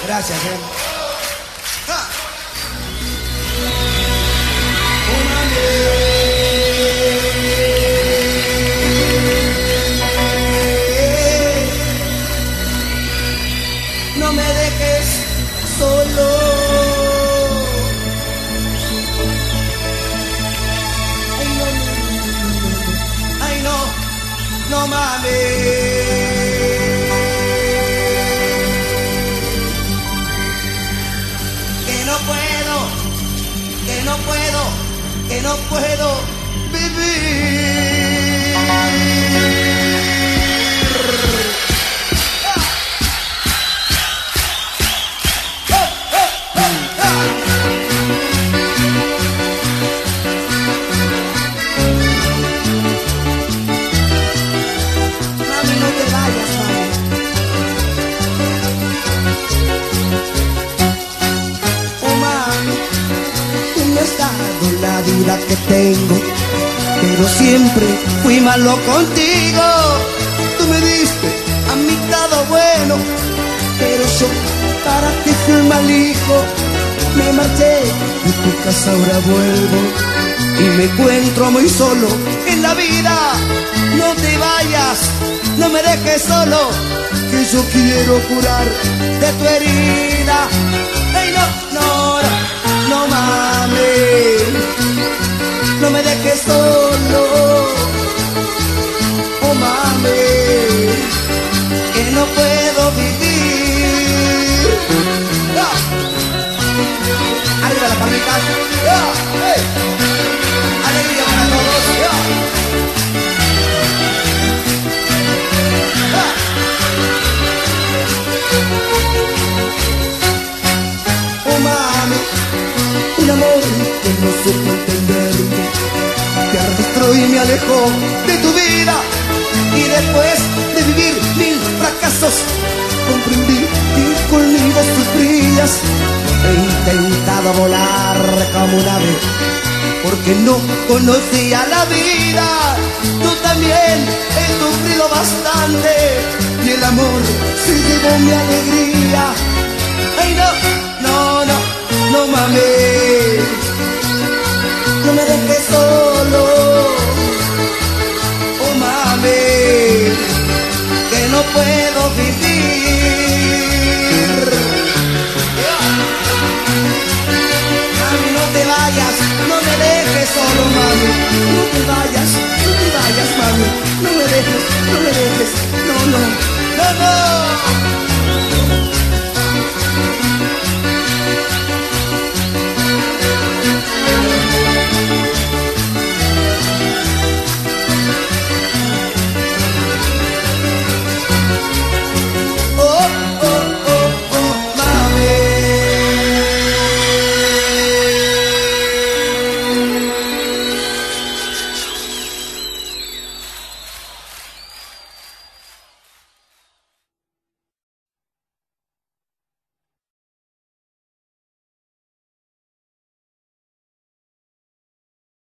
Gracias, No me dejes solo. Ay, no, no mames. Que no puedo vivir. Mami, no te vayas, mami. Oh, mami, tú me has dado la vida que tengo, pero siempre fui malo contigo. Tú me diste a mi lado bueno, pero yo para ti fui un mal hijo. Me marché de tu casa, ahora vuelvo y me encuentro muy solo en la vida. No te vayas, no me dejes solo, que yo quiero curar de tu herida. Ey, no, no, no, no mames, no me dejes solo. Oh mames, que no puedo vivir. Arriba la palmita. Hey. Alegría para todos. Oh mami, un amor que no supo entenderte, te arrastró y me alejó de tu vida. Y después de vivir 1000 fracasos, comprendí que conmigo sufrías. He intentado volar como un ave, porque no conocía la vida. Tú también he sufrido bastante, y el amor se llevó mi alegría. Ay, no, no, no, no mames, no me dejes solo. Oh mames, que no puedo vivir.